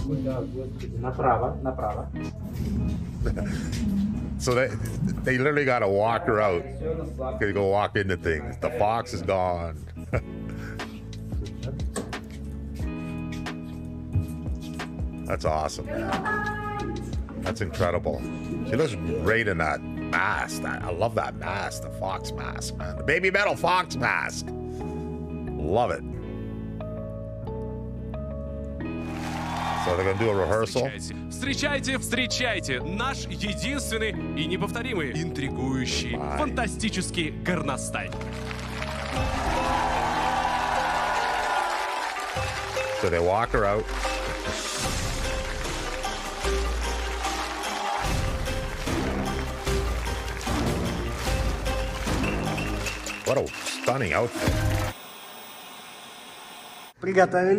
So they literally got to walk her out. They go walk into things. The fox is gone. That's awesome. That's incredible. She looks great in that mask. I love that mask, the fox mask, man. The baby metal fox mask. Love it. So they're gonna do a rehearsal. Встречайте, встречайте, наш единственный и неповторимый, интригующий, фантастический горностай. So they walk her out. What a stunning outfit. Приготовили.